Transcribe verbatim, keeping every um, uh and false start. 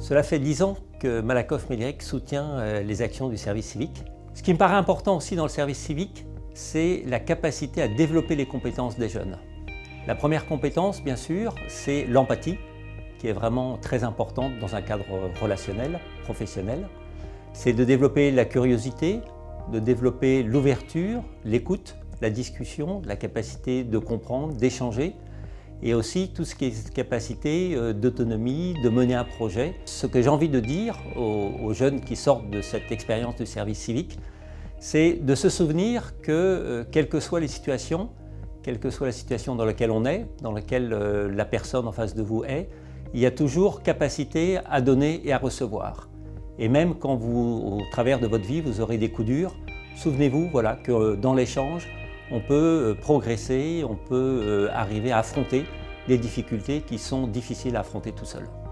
Cela fait dix ans que Malakoff Médéric soutient les actions du service civique. Ce qui me paraît important aussi dans le service civique, c'est la capacité à développer les compétences des jeunes. La première compétence, bien sûr, c'est l'empathie, qui est vraiment très importante dans un cadre relationnel, professionnel. C'est de développer la curiosité, de développer l'ouverture, l'écoute, la discussion, la capacité de comprendre, d'échanger, et aussi tout ce qui est capacité d'autonomie, de mener un projet. Ce que j'ai envie de dire aux, aux jeunes qui sortent de cette expérience du service civique, c'est de se souvenir que, euh, quelles que soient les situations, quelle que soit la situation dans laquelle on est, dans laquelle euh, la personne en face de vous est, il y a toujours capacité à donner et à recevoir. Et même quand vous, au travers de votre vie, vous aurez des coups durs, souvenez-vous voilà, que euh, dans l'échange, on peut progresser, on peut arriver à affronter des difficultés qui sont difficiles à affronter tout seul.